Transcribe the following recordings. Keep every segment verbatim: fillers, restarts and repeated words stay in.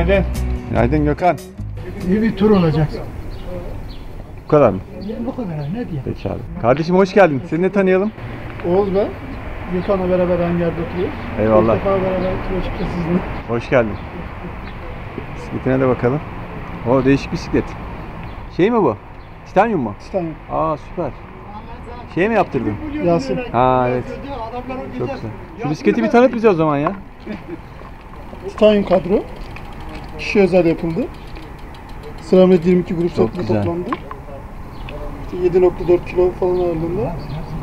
Günaydın. Günaydın Gökhan. İyi bir tur olacak. Bu kadar mı? Bu kadar, ne diyeyim. Peki abi. Kardeşim hoş geldin. Seni de tanıyalım. Oğuz ben. Gökhan'la beraber aynı yerde oturuyoruz. Eyvallah. İlk defa beraber tura çıkacağız sizinle. Hoş geldin. Bisikletine de bakalım. O değişik bisiklet. Şey mi bu? Titanium mu? Titanium. Aa süper. Şey mi yaptırdın? Yasin. Ha evet. Çok güzel. Şu bisikleti bir tanıt bize o zaman ya. Titanium kadro. Kişi özel yapıldı. Sıramız yirmi iki grup Çok setli güzel. toplandı. yedi nokta dört kilo falan ağırlığında.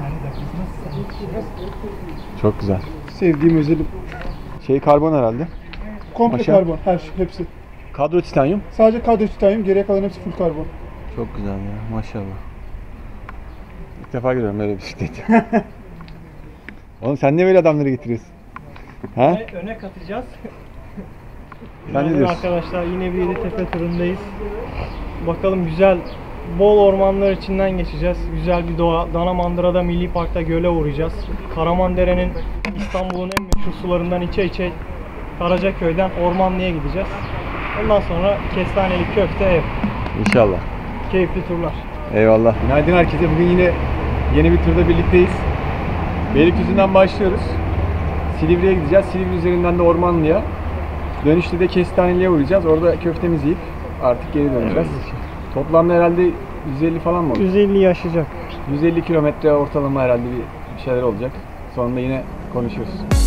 Çok güzel. Sevdiğim özelim. Şey karbon herhalde. Komple Maşa. karbon, her şey, hepsi. Kadro titanyum. Sadece kadro titanium, geriye kalan hepsi full karbon. Çok güzel ya maşallah. İlk defa görüyorum böyle bisiklet. Oğlum sen ne böyle adamları getiriyorsun? Ha? Öne, öne katacağız. Sen ne Günaydın diyorsun? arkadaşlar, yine bir Yeditepe turundayız. Bakalım, güzel, bol ormanlar içinden geçeceğiz. Güzel bir doğa. Danamandıra'da Milli Park'ta göle uğrayacağız. Karamandere'nin İstanbul'un en meşhur sularından içe içe Karacaköy'den Ormanlı'ya gideceğiz. Ondan sonra kestaneli köfte ev. İnşallah. Keyifli turlar. Eyvallah. Günaydın herkese. Bugün yine yeni bir turda birlikteyiz. Beylikdüzü'nden başlıyoruz. Silivri'ye gideceğiz. Silivri üzerinden de Ormanlı'ya. Dönüşte de Kestaneli'ye uğrayacağız. Orada köftemizi yiyip artık geri döneceğiz. Toplamda herhalde yüz elli falan mı olur? yüz elli yaşayacak. yüz elli kilometre ortalama herhalde bir, bir şeyler olacak. Sonunda yine konuşuruz.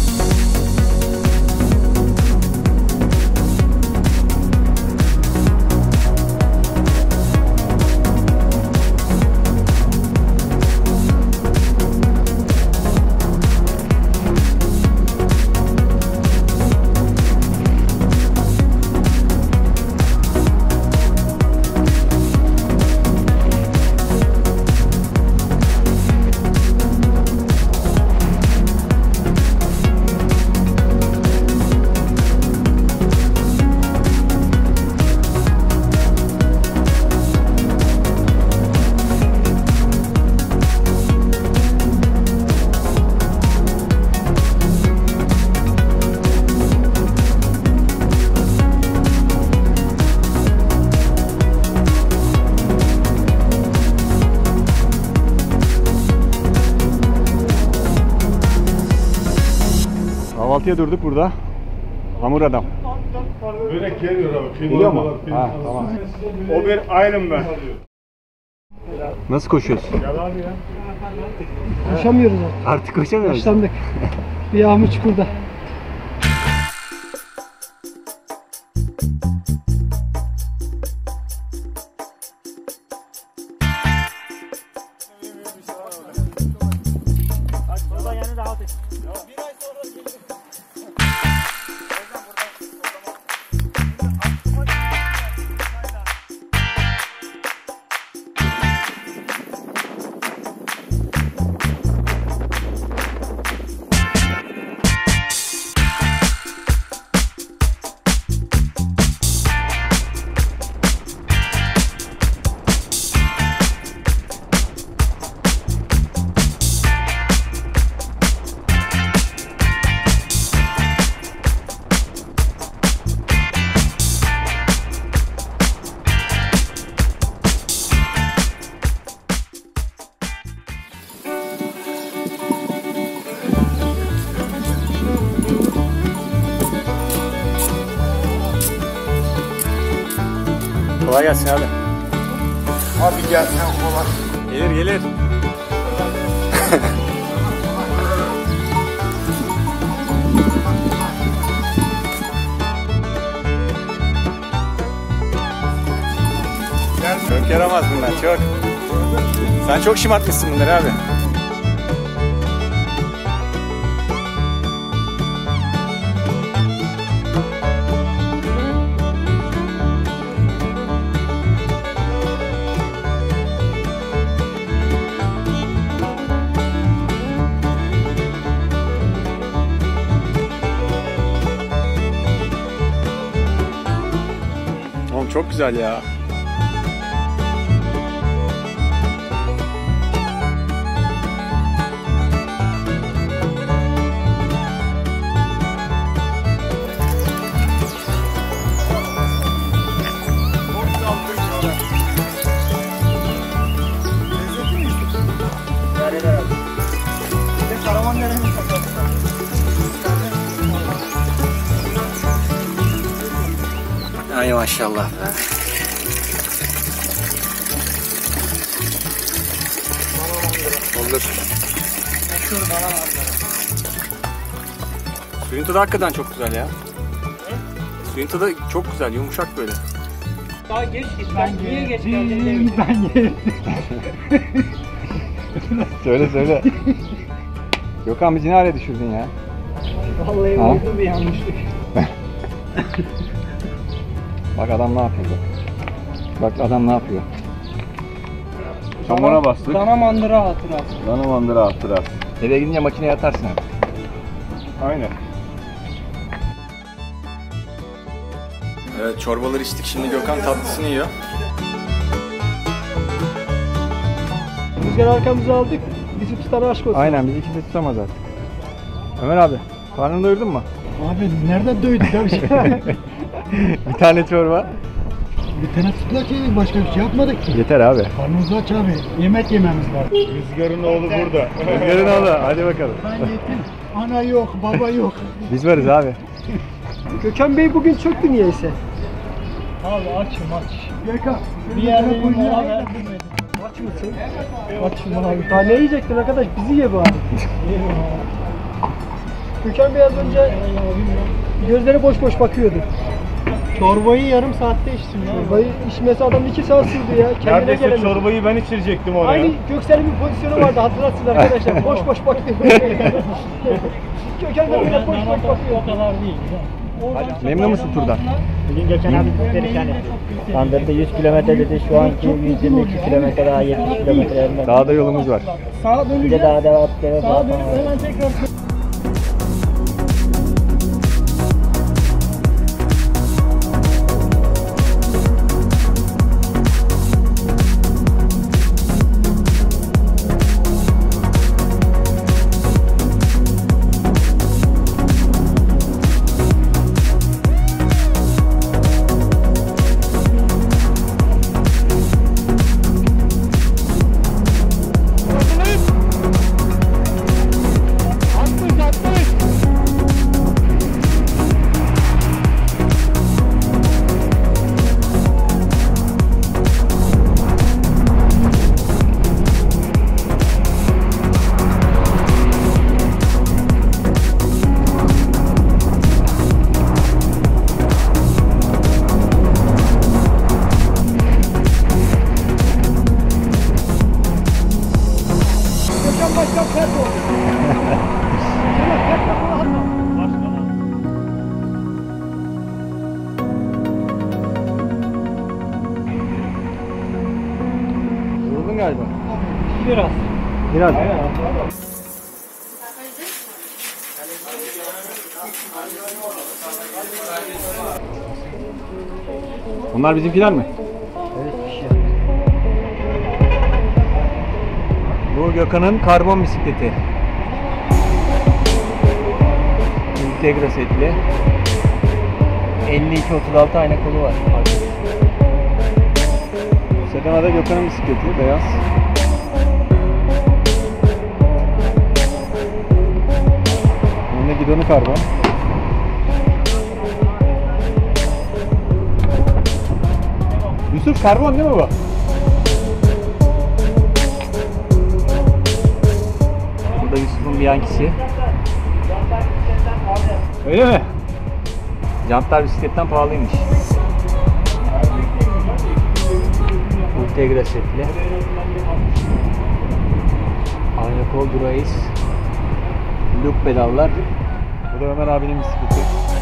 Kahvaltıya durduk burada. Hamur adam. Börek geliyor abi. Geliyor mu? Ha, tamam. O bir ayrım ben. Nasıl koşuyorsun? Koşamıyoruz artık. Artık koşamıyoruz. Başlandık. Bir yağmur çukurda. Kolay gelsin abi. Abi gel sen kolay. Gelir gelir. Çok yaramaz bunlar çok. Sen çok şımartmışsın bunları abi. Oğlum çok güzel ya. Ay maşallah be. Olur. Suyun tadı hakikaten çok güzel ya. Suyun tadı çok güzel, yumuşak böyle. Daha geç git. Ben niye geç geldin? Ben yerim. Söyle söyle. Gökhan bizi ne hale düşürdün ya? Vallahi Ha? oldu bir yanlışlık. Bak adam ne yapıyor bak. Bak adam ne yapıyor. Çamura bastık. Dana mandıra hatırası. Dana mandıra hatırası. Eve gidince makineye atarsın artık. Aynen. Evet, çorbaları içtik, şimdi Gökhan tatlısını yiyor. Rüzgar arkamızı aldık. Bizi tutan aşk olsun. Aynen bizi kimse tutamaz artık. Ömer abi karnını doyurdun mu? Abi nereden doyduk abi? Bir tane çorba. Bir tane sütlaç yedik, başka bir şey yapmadık ki. Yeter abi. Karnımız aç abi. Yemek yememiz var. Rüzgarın oğlu burada. Rüzgarın oğlu hadi bakalım. Ben yetim. Ana yok, baba yok. Biz varız abi. Gökhan Bey bugün çöktü niyeyse. Abi açım aç. Gökhan. Bir yerde bir mola ver. Aç mısın? Açım abi. Daha ne yiyecektin arkadaş? Bizi ye bari. Gökhan Bey az önce gözleri boş boş bakıyordu. Çorbayı yarım saatte içtim ya. Çorbayı içmesi adam iki saat sürdü ya. Kendine Neredeyse gelemedi. çorbayı ben içirecektim oraya. Aynı Göksel'in bir pozisyonu vardı hatırlarsınız arkadaşlar. Boş boş bakıyor. Gökhan Bey de boş boş bakıyor. O kadar değil. Memnun musun turdan? Bugün Gökhan abi perişan etti. Kandırdı yüz kilometre dedi, şu anki yüz yirmi iki kilometre daha yetmiş kilometre elden. Daha da yolumuz var. Sağa Bir de döneceğiz. daha devam devam. Sağa dönüp hemen tekrar. Yoruldun galiba. Biraz. Biraz. Bunlar bizimkiler mi? Bu Gökhan'ın karbon bisikleti. Integra setli. elli iki otuz altı ayna kolu var. Sedana da Gökhan'ın bisikleti, beyaz. Önünde gidonu karbon. Yusuf karbon değil mi bu? Burada Yusuf'un Bianchi'si. Öyle mi? Jantlar bisikletten pahalıymış. Integra setli. Ayna kol Durace. Loop pedallar. Bu da Ömer abinin bisikleti.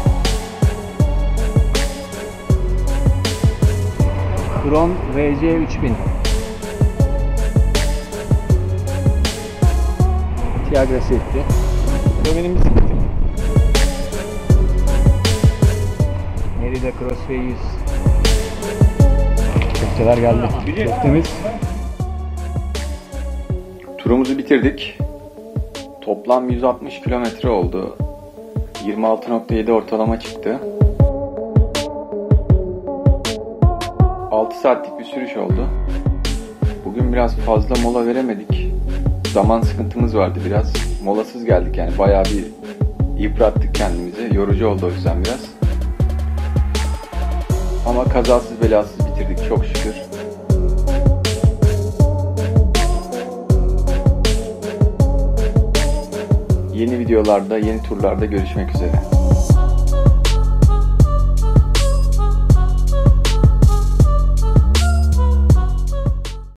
Kron V C üç bin. Tiagra setli. Bu da benim bisikletim. Merida Cross V yüz. Köfteler geldi. Köftemiz. Turumuzu bitirdik. Toplam yüz altmış kilometre oldu. yirmi altı nokta yedi ortalama çıktı. altı saatlik bir sürüş oldu. Bugün biraz fazla mola veremedik. Zaman sıkıntımız vardı biraz. Molasız geldik yani. Bayağı bir yıprattık kendimizi. Yorucu oldu o yüzden biraz. Ama kazasız belasız bitirdik çok şükür. Yeni videolarda, yeni turlarda görüşmek üzere.